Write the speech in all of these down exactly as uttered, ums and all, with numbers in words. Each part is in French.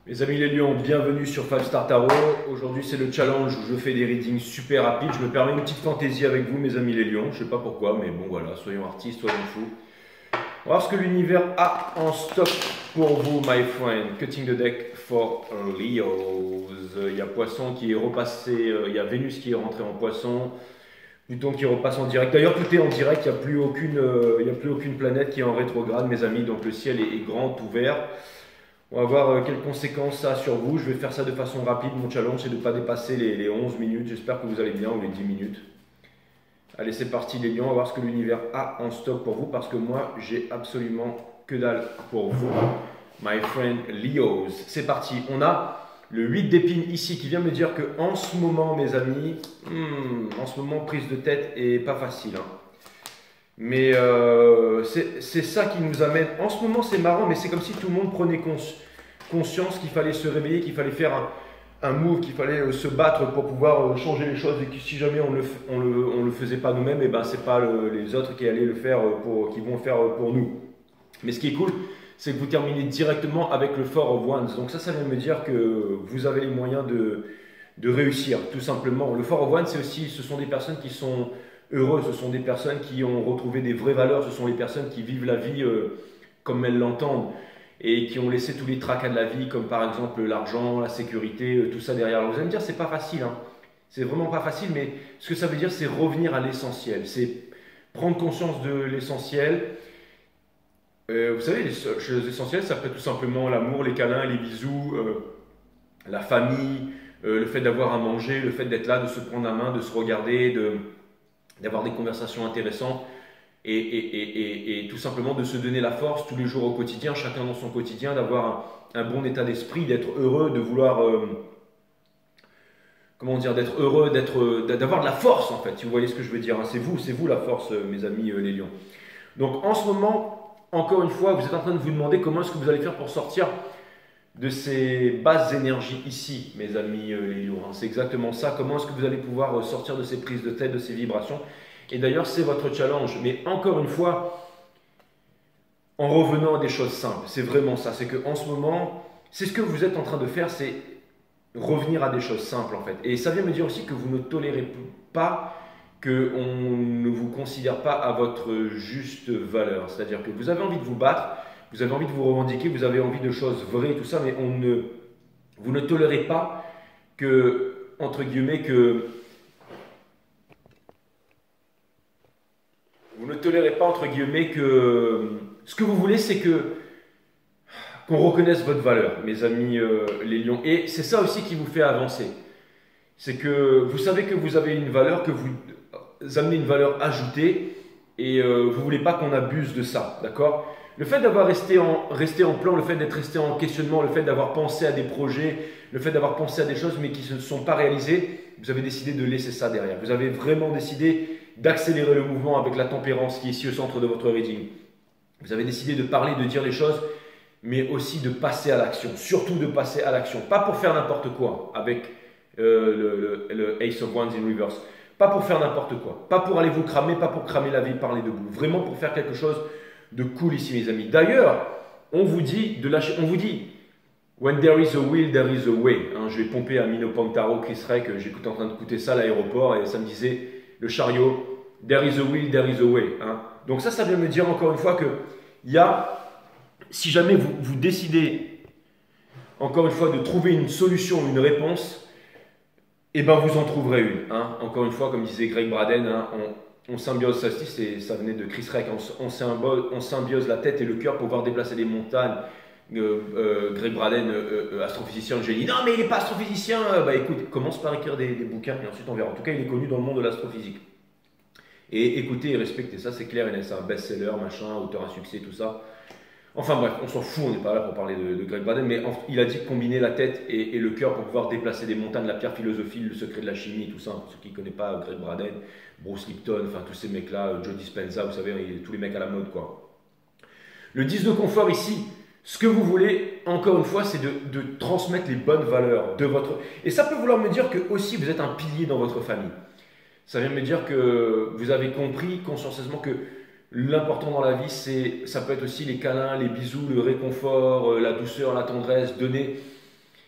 Mes amis les lions, bienvenue sur five Star Tarot. Aujourd'hui c'est le challenge où je fais des readings super rapides. Je me permets une petite fantaisie avec vous mes amis les lions. Je sais pas pourquoi mais bon voilà, soyons artistes, soyons fous. On va voir ce que l'univers a en stock pour vous my friend. Cutting the deck for Leos. Il y a Poisson qui est repassé, euh, il y a Vénus qui est rentré en Poisson. Pluton qui repasse en direct. D'ailleurs tout est en direct, il n'y a, plus aucune, euh, il y a plus aucune planète qui est en rétrograde mes amis. Donc le ciel est, est grand, ouvert. On va voir euh, quelles conséquences ça a sur vous. Je vais faire ça de façon rapide. Mon challenge, c'est de ne pas dépasser les, les onze minutes. J'espère que vous allez bien, ou les dix minutes. Allez, c'est parti les lions. On va voir ce que l'univers a en stock pour vous. Parce que moi, j'ai absolument que dalle pour vous. My friend Leos. C'est parti. On a le huit d'épines ici qui vient me dire que en ce moment, mes amis, hmm, en ce moment, prise de tête est pas facile. Hein. Mais euh, c'est ça qui nous amène. En ce moment, c'est marrant, mais c'est comme si tout le monde prenait conscience. conscience qu'il fallait se réveiller, qu'il fallait faire un, un move, qu'il fallait euh, se battre pour pouvoir euh, changer les choses et que si jamais on ne le, on le, on le faisait pas nous-mêmes, et ben c'est pas le, les autres qui allaient le faire pour, qui vont le faire pour nous. Mais ce qui est cool, c'est que vous terminez directement avec le Four of Wands. Donc ça, ça vient me dire que vous avez les moyens de, de réussir, tout simplement. Le Four of Wands, c'est aussi, ce sont des personnes qui sont heureuses, ce sont des personnes qui ont retrouvé des vraies valeurs, ce sont les personnes qui vivent la vie euh, comme elles l'entendent. Et qui ont laissé tous les tracas de la vie, comme par exemple l'argent, la sécurité, tout ça derrière. Alors vous allez me dire, c'est pas facile, hein. C'est vraiment pas facile, mais ce que ça veut dire, c'est revenir à l'essentiel, c'est prendre conscience de l'essentiel. Euh, vous savez, les choses essentielles, ça peut être tout simplement l'amour, les câlins, les bisous, euh, la famille, euh, le fait d'avoir à manger, le fait d'être là, de se prendre la main, de se regarder, d'avoir des conversations intéressantes. Et, et, et, et, et tout simplement de se donner la force tous les jours au quotidien, chacun dans son quotidien, d'avoir un, un bon état d'esprit, d'être heureux, de vouloir, euh, comment dire, d'être heureux, d'être, d'avoir de la force en fait, si vous voyez ce que je veux dire, hein. C'est vous, c'est vous la force, mes amis euh, les lions. Donc en ce moment, encore une fois, vous êtes en train de vous demander comment est-ce que vous allez faire pour sortir de ces basses énergies ici, mes amis euh, les lions, hein. C'est exactement ça, comment est-ce que vous allez pouvoir sortir de ces prises de tête, de ces vibrations. Et d'ailleurs, c'est votre challenge. Mais encore une fois, en revenant à des choses simples, c'est vraiment ça. C'est qu'en ce moment, c'est ce que vous êtes en train de faire, c'est revenir à des choses simples en fait. Et ça vient me dire aussi que vous ne tolérez pas qu'on ne vous considère pas à votre juste valeur. C'est-à-dire que vous avez envie de vous battre, vous avez envie de vous revendiquer, vous avez envie de choses vraies et tout ça, mais on ne, vous ne tolérez pas que, entre guillemets, que... Vous ne tolérez pas, entre guillemets, que... Ce que vous voulez, c'est que qu'on reconnaisse votre valeur, mes amis euh, les lions. Et c'est ça aussi qui vous fait avancer. C'est que vous savez que vous avez une valeur, que vous amenez une valeur ajoutée, et euh, vous ne voulez pas qu'on abuse de ça, d'accord? Le fait d'avoir resté en, resté en plan, le fait d'être resté en questionnement, le fait d'avoir pensé à des projets, le fait d'avoir pensé à des choses, mais qui ne se sont pas réalisées, vous avez décidé de laisser ça derrière. Vous avez vraiment décidé d'accélérer le mouvement avec la tempérance qui est ici au centre de votre reading. Vous avez décidé de parler, de dire les choses, mais aussi de passer à l'action. Surtout de passer à l'action. Pas pour faire n'importe quoi avec euh, le, le, le Ace of Wands in Reverse. Pas pour faire n'importe quoi. Pas pour aller vous cramer, pas pour cramer la vie par les deux bouts. Vraiment pour faire quelque chose de cool ici, mes amis. D'ailleurs, on vous dit de lâcher, on vous dit when there is a will, there is a way. Hein, je vais pomper à Mino Pantaro, Chris Ray, que j'écoute en train d'écouter ça à l'aéroport, et ça me disait le chariot, there is a will, there is a way. Hein. Donc ça, ça vient me dire encore une fois que il y a, si jamais vous, vous décidez, encore une fois, de trouver une solution, une réponse, et eh ben vous en trouverez une. Hein. Encore une fois, comme disait Greg Braden, hein, on, on symbiose, ça, ça venait de Chris Reck, on, on, symbiose, on symbiose la tête et le cœur pour pouvoir déplacer des montagnes. Euh, euh, Greg Braden, euh, euh, astrophysicien, j'ai dit non mais il n'est pas astrophysicien. Bah écoute, commence par écrire des, des bouquins et ensuite on verra. En tout cas, il est connu dans le monde de l'astrophysique. Et écoutez et respectez, ça c'est clair, c'est un best-seller, machin, auteur à succès, tout ça. Enfin bref, on s'en fout, on n'est pas là pour parler de, de Greg Braden, mais en, il a dit combiner la tête et, et le cœur pour pouvoir déplacer des montagnes, la pierre philosophile, le secret de la chimie, tout ça. Pour ceux qui ne connaissent pas Greg Braden, Bruce Lipton, enfin tous ces mecs-là, Joe Dispenza, vous savez, tous les mecs à la mode, quoi. Le dix de confort ici, ce que vous voulez, encore une fois, c'est de, de transmettre les bonnes valeurs de votre... Et ça peut vouloir me dire que aussi vous êtes un pilier dans votre famille. Ça vient me dire que vous avez compris consciencieusement que l'important dans la vie, c'est, ça peut être aussi les câlins, les bisous, le réconfort, la douceur, la tendresse, donner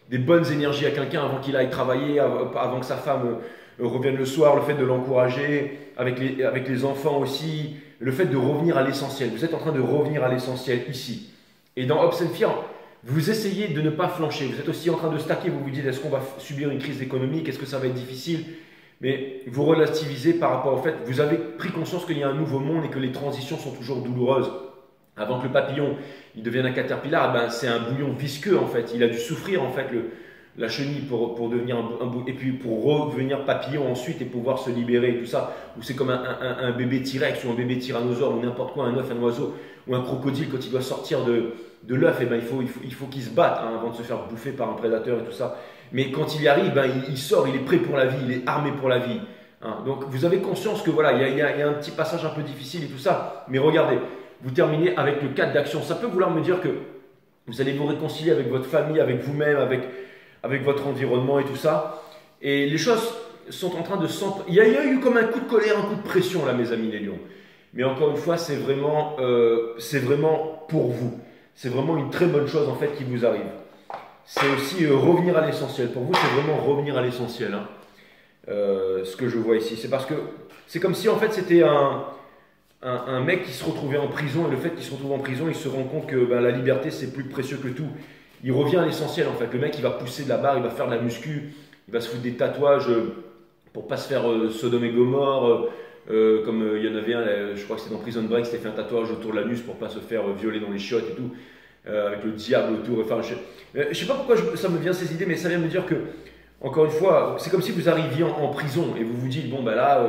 des bonnes énergies à quelqu'un avant qu'il aille travailler, avant que sa femme euh, revienne le soir, le fait de l'encourager, avec les, avec les enfants aussi, le fait de revenir à l'essentiel. Vous êtes en train de revenir à l'essentiel ici. Et dans Hopes and Fear, vous essayez de ne pas flancher. Vous êtes aussi en train de stacker, vous vous dites, est-ce qu'on va subir une crise économique, est-ce que ça va être difficile? Mais vous relativisez par rapport au fait, vous avez pris conscience qu'il y a un nouveau monde et que les transitions sont toujours douloureuses. Avant que le papillon il devienne un caterpillar, ben, c'est un bouillon visqueux en fait. Il a dû souffrir en fait le, la chenille pour, pour devenir un, un et puis pour revenir papillon ensuite et pouvoir se libérer et tout ça. Ou c'est comme un, un, un bébé T-Rex ou un bébé tyrannosaure ou n'importe quoi, un œuf, un oiseau ou un crocodile quand il doit sortir de, de l'œuf, et ben, il faut il faut, il faut qu'il se batte hein, avant de se faire bouffer par un prédateur et tout ça. Mais quand il y arrive, ben, il, il sort, il est prêt pour la vie, il est armé pour la vie. Hein. Donc vous avez conscience que voilà, il y, a, il, y a, il y a un petit passage un peu difficile et tout ça. Mais regardez, vous terminez avec le cadre d'action. Ça peut vouloir me dire que vous allez vous réconcilier avec votre famille, avec vous-même, avec, avec votre environnement et tout ça. Et les choses sont en train de s'emp... Il y a, il y a eu comme un coup de colère, un coup de pression là, mes amis les lions. Mais encore une fois, c'est vraiment, euh, c'est vraiment pour vous. C'est vraiment une très bonne chose en fait qui vous arrive. C'est aussi euh, revenir à l'essentiel. Pour vous, c'est vraiment revenir à l'essentiel. Hein. Euh, ce que je vois ici. C'est parce que c'est comme si en fait c'était un... Un, un mec qui se retrouvait en prison, et le fait qu'il se retrouve en prison, il se rend compte que ben, la liberté c'est plus précieux que tout. Il revient à l'essentiel en fait. Le mec il va pousser de la barre, il va faire de la muscu, il va se foutre des tatouages euh, pour pas se faire euh, Sodome et Gomorre, euh, euh, comme euh, il y en avait un, là, je crois que c'était dans Prison Break, c'était fait un tatouage autour de l'anus pour pas se faire euh, violer dans les chiottes et tout, euh, avec le diable autour. Enfin, je, euh, je sais pas pourquoi je, ça me vient ces idées, mais ça vient me dire que, encore une fois, c'est comme si vous arriviez en, en prison et vous vous dites, bon ben là. Euh,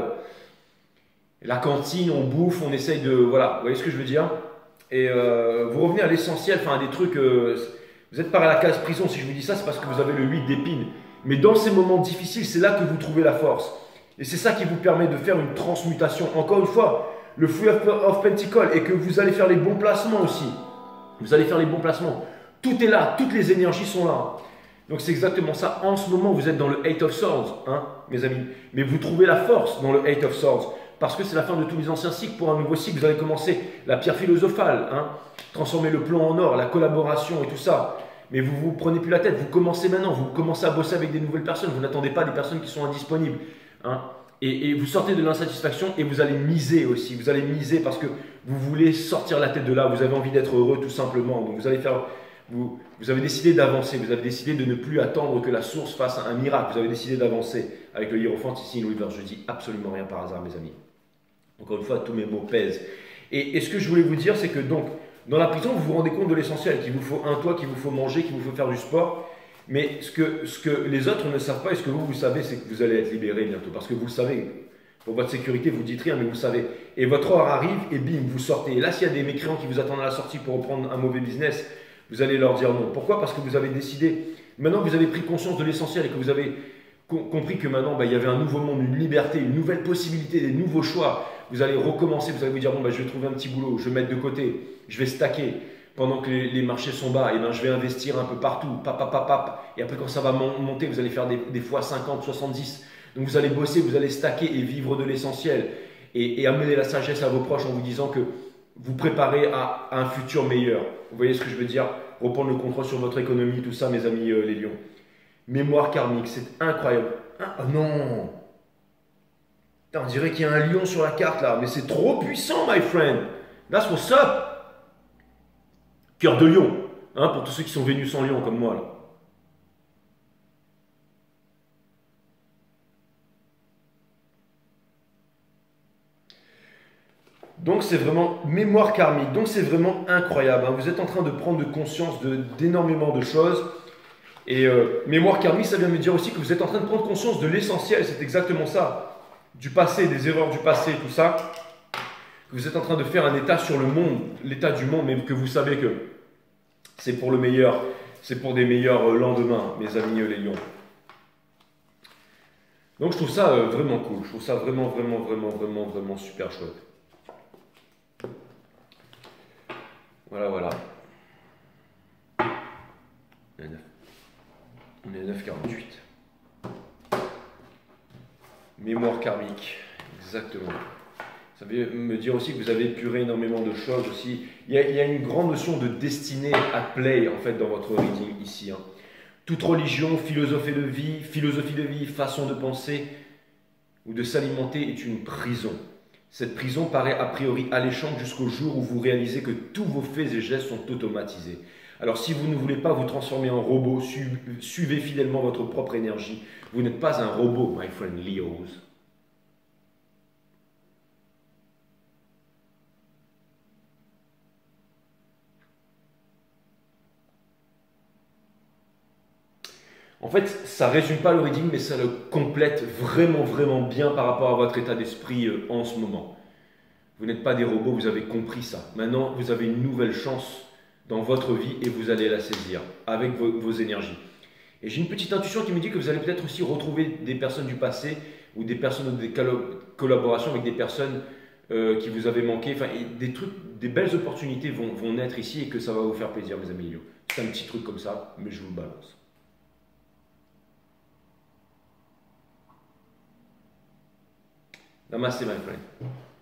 La cantine, on bouffe, on essaye de... Voilà, vous voyez ce que je veux dire? Et euh, vous revenez à l'essentiel, enfin à des trucs... Euh, vous n'êtes pas à la case prison, si je vous dis ça, c'est parce que vous avez le huit d'épines. Mais dans ces moments difficiles, c'est là que vous trouvez la force. Et c'est ça qui vous permet de faire une transmutation. Encore une fois, le Fruit of Pentacle, et que vous allez faire les bons placements aussi. Vous allez faire les bons placements. Tout est là, toutes les énergies sont là. Donc c'est exactement ça. En ce moment, vous êtes dans le Eight of Swords, hein, mes amis. Mais vous trouvez la force dans le Eight of Swords. Parce que c'est la fin de tous les anciens cycles. Pour un nouveau cycle, vous allez commencer la pierre philosophale, hein, transformer le plomb en or, la collaboration et tout ça. Mais vous ne vous prenez plus la tête, vous commencez maintenant, vous commencez à bosser avec des nouvelles personnes, vous n'attendez pas des personnes qui sont indisponibles. Hein, et, et vous sortez de l'insatisfaction et vous allez miser aussi, vous allez miser parce que vous voulez sortir la tête de là, vous avez envie d'être heureux tout simplement. Donc vous allez faire, vous, vous avez décidé d'avancer, vous avez décidé de ne plus attendre que la source fasse un miracle, vous avez décidé d'avancer avec le hiérophant ici, une river. Je dis absolument rien par hasard, mes amis. Encore une fois, tous mes mots pèsent. Et, et ce que je voulais vous dire, c'est que donc, dans la prison, vous vous rendez compte de l'essentiel, qu'il vous faut un toit, qu'il vous faut manger, qu'il vous faut faire du sport. Mais ce que, ce que les autres ne savent pas, et ce que vous, vous savez, c'est que vous allez être libéré bientôt. Parce que vous le savez, pour votre sécurité, vous ne dites rien, mais vous le savez. Et votre heure arrive, et bim, vous sortez. Et là, s'il y a des mécréants qui vous attendent à la sortie pour reprendre un mauvais business, vous allez leur dire non. Pourquoi? Parce que vous avez décidé, maintenant que vous avez pris conscience de l'essentiel et que vous avez compris que maintenant, bah, il y avait un nouveau monde, une liberté, une nouvelle possibilité, des nouveaux choix. Vous allez recommencer, vous allez vous dire, bon, bah, je vais trouver un petit boulot, je vais mettre de côté, je vais stacker. Pendant que les, les marchés sont bas, et ben, je vais investir un peu partout, pap, pap, pap, pap. Et après, quand ça va monter, vous allez faire des, des fois cinquante, soixante-dix. Donc, vous allez bosser, vous allez stacker et vivre de l'essentiel. Et, et amener la sagesse à vos proches en vous disant que vous préparez à, à un futur meilleur. Vous voyez ce que je veux dire? Reprendre le contrôle sur votre économie, tout ça, mes amis euh, les lions. Mémoire karmique, c'est incroyable. Ah non! Putain, on dirait qu'il y a un lion sur la carte là, mais c'est trop puissant, my friend! That's what's up! Cœur de lion, hein, pour tous ceux qui sont venus sans lion comme moi là. Donc c'est vraiment mémoire karmique, donc c'est vraiment incroyable. Hein. Vous êtes en train de prendre conscience d'énormément de, de choses. Et euh, mémoire karmique, ça vient me dire aussi que vous êtes en train de prendre conscience de l'essentiel, c'est exactement ça. Du passé, des erreurs du passé, tout ça. Que vous êtes en train de faire un état sur le monde, l'état du monde, mais que vous savez que c'est pour le meilleur, c'est pour des meilleurs lendemains, mes amis les lions. Donc je trouve ça euh, vraiment cool, je trouve ça vraiment, vraiment, vraiment, vraiment, vraiment super chouette. Voilà, voilà. On est à neuf quarante-huit. Mémoire karmique, exactement. Ça veut me dire aussi que vous avez épuré énormément de choses aussi. Il y a, il y a une grande notion de destinée à play en fait dans votre reading ici. Hein. Toute religion, philosophie de vie, philosophie de vie, façon de penser ou de s'alimenter est une prison. Cette prison paraît a priori alléchante jusqu'au jour où vous réalisez que tous vos faits et gestes sont automatisés. Alors si vous ne voulez pas vous transformer en robot, su suivez fidèlement votre propre énergie. Vous n'êtes pas un robot, my friend Leos. En fait, ça résume pas le reading, mais ça le complète vraiment, vraiment bien par rapport à votre état d'esprit euh, en ce moment. Vous n'êtes pas des robots, vous avez compris ça. Maintenant, vous avez une nouvelle chance dans votre vie et vous allez la saisir avec vos, vos énergies. Et j'ai une petite intuition qui me dit que vous allez peut-être aussi retrouver des personnes du passé ou des personnes ou des collaborations avec des personnes euh, qui vous avaient manqué. Enfin, des trucs, des belles opportunités vont, vont naître ici et que ça va vous faire plaisir, mes amis. C'est un petit truc comme ça, mais je vous le balance. Namaste, my friend.